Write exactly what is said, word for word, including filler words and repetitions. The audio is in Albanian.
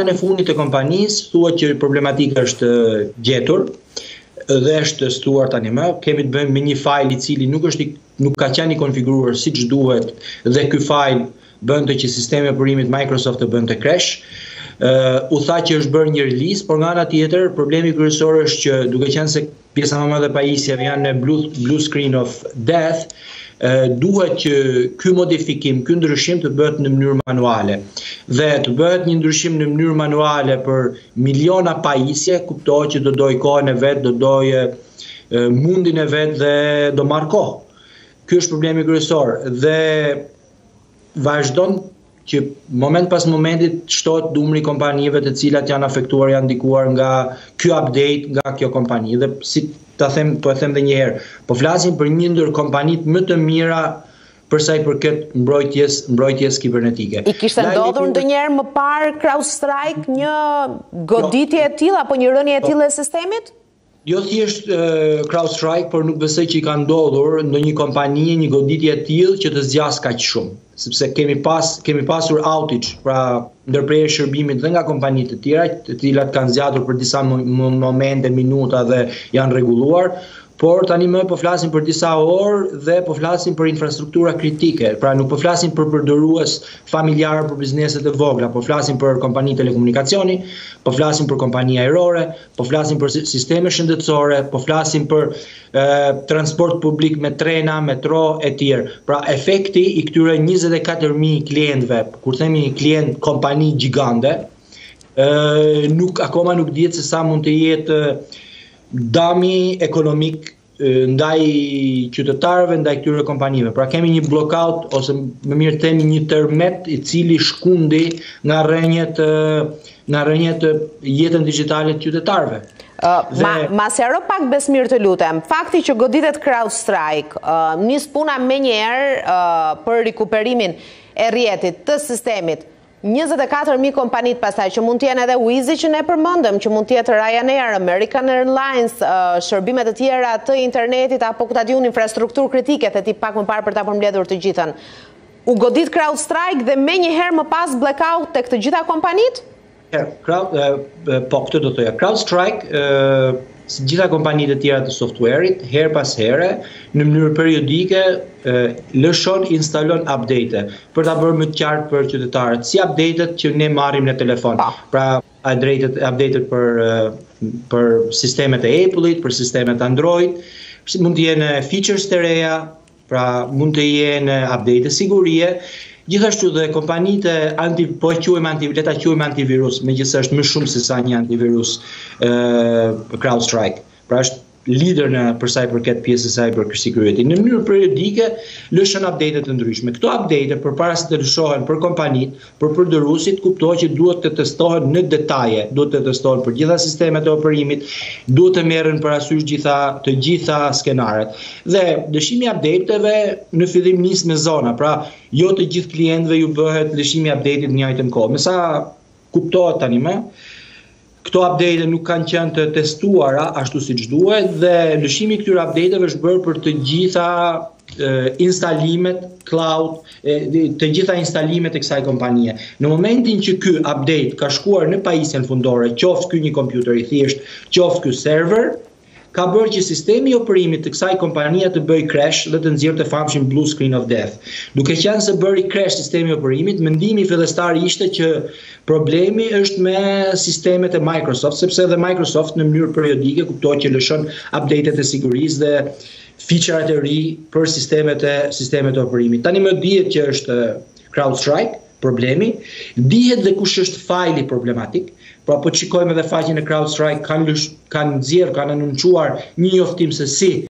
e fundit të kompanisë thuhet që problematika është gjetur dhe është testuar tani më. Kemi të bëjmë me një fajl i cili nuk është nuk ka qenë i konfiguruar siç duhet dhe ky fajl bënte që sistemi i operimit Microsoft të bënte crash. Uh, u tha që është bërë një release, por nga ana tjetër problemi kryesor është që duke qenë se pjesa më e madhe e pajisjeve janë në blue, blue screen of death, uh, duhet që ky modifikim, ky ndryshim të bëhet në mënyrë manuale. Dhe të bëhet një ndryshim në mënyrë manuale për miliona pajisje, kuptohet që do doj kohën e vet, do doj uh, mundin e vet dhe do marr kohë. Ky është problemi kryesor dhe vazhdon që moment pas momentit shtohet numri i kompanive të cilat janë afektuar, janë ndikuar nga ky update, nga kjo kompani. Dhe si ta them, po e them edhe një herë, po flasim për një ndër kompanitë më të mira për sa i përket mbrojtjes, mbrojtjes kibernetike. I kishte ndodhur ndonjëherë më parë CrowdStrike një goditje e tillë apo një rënje e tillë e sistemit? Jo thjesht uh, CrowdStrike, por nuk besoj që i ka ndodhur ndonjë kompani një goditje e tillë që të zgjas kaq shumë, sepse kemi pas kemi pasur outage, pra ndërprerje shërbimit dhe nga kompani të tjera, të cilat kanë zgjatur për disa momente, minuta dhe janë rregulluar. Por tani më po flasim për disa orë dhe po flasim për infrastruktura kritike. Pra nuk po flasim për përdorues familjar për bizneset e vogla, po flasim për kompani telekomunikacioni, po flasim për kompani ajrore, po flasim për sisteme shëndetësore, po flasim për eh, transport publik me trena, metro e tjerë. Pra efekti i këtyre njëzet e katër mijë klientëve, kur themi klient kompani gjigande, eh, nuk akoma nuk dihet se sa mund të jetë dami ekonomik ndaj qytetarëve, ndaj këtyre kompanive. Pra kemi një blockout ose më mirë themi një tërmet i cili shkundi nga rrënjët nga rrënjët jetën digjitale të qytetarëve. Uh, ma, ma sero pak Besmir të lutem, fakti që goditet CrowdStrike uh, nis puna me njerë uh, për rikuperimin e rjetit të sistemit, njëzet e katër mijë kompanit pastaj që mund t'jenë edhe Wizz që ne përmendëm, që mund t'jetë Ryanair, American Airlines, uh, shërbimet e tjera të internetit apo këta diun infrastrukturë kritike, të ti pak më parë për ta përmbledhur të gjithën. U godit CrowdStrike dhe me njëherë më pas blackout tek të gjitha kompanit? Crowd, uh, po këtë do të thoya. CrowdStrike, uh, si gjitha kompanitë e tjera të softwareit, her pas here, në mënyrë periodike, uh, lëshon, instalon update për ta bërë më të qartë për qytetarët, si update-et që ne marrim në telefon. Pra update-et për uh, për sistemet e Apple-it, për sistemet Android, mund të jenë features të reja, pra mund të jenë update e sigurie. Gjithashtu dhe kompanitë anti, po e quajmë anti, le ta quajmë antivirus, megjithëse është më shumë se sa një antivirus uh, CrowdStrike. Pra është lider në për sa i përket pjesës së saj për security. Në mënyrë periodike lëshon update të ndryshme. Këto update përpara se të lëshohen për kompanitë, për përdoruesit, kuptohet që duhet të testohen në detaje, duhet të testohen për gjitha sistemet e operimit, duhet të merren parasysh gjitha të gjitha skenaret. Dhe lëshimi i updateve në fillim nis me zona, pra jo të gjithë klientëve ju bëhet lëshimi i update-it në njëjtën kohë. Me sa kuptohet tani më, këto update nuk kanë qenë të testuara ashtu siç duhet dhe lëshimi i këtyre update-eve është bërë për të gjitha e, instalimet cloud, e, të gjitha instalimet e kësaj kompanie. Në momentin që ky update ka shkuar në pajisjen fundore, qoftë ky një kompjuter i thjesht, qoftë ky server, ka bërë që sistemi i operimit të kësaj kompanie të bëjë crash dhe të nxjerrë të famshëm blue screen of death. Duke qenë se bëri crash sistemi i operimit, mendimi fillestar ishte që problemi është me sistemet e Microsoft, sepse edhe Microsoft në mënyrë periodike kuptohet që lëshon update-et e sigurisë dhe feature-at e ri për sistemet e sistemet e operimit. Tani më dihet që është CrowdStrike problemi, dihet dhe kush është fajli problematik. Pra po shikojmë edhe faqen e CrowdStrike, kanë kanë nxjerr, kanë anuncuar një njoftim se si